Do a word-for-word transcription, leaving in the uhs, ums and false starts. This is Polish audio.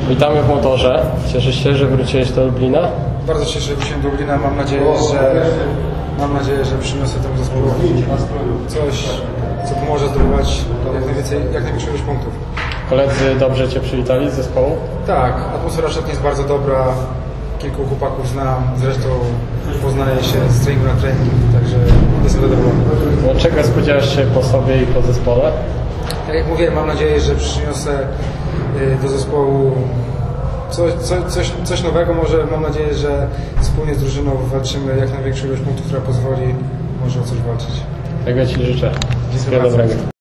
Witamy w Motorze. Cieszysz się, że wróciłeś do Lublina? Bardzo się cieszę, że wróciłem do Lublina. Mam nadzieję, że mam nadzieję, że przyniosę temu zespołowi coś, co pomoże zdobywać jak najwięcej, jak największą ilość punktów. Koledzy dobrze Cię przywitali z zespołu? Tak, atmosfera szatni jest bardzo dobra. Kilku chłopaków znam, zresztą poznaję się z treningu na trening, także jestem zadowolony. No, czego spodziewasz się po sobie i po zespole? Tak jak mówiłem, mam nadzieję, że przyniosę do zespołu coś, coś, coś nowego. Może mam nadzieję, że wspólnie z drużyną walczymy jak największą ilość punktów, która pozwoli może o coś walczyć. Tego Ci życzę. Wszystkiego dobrego.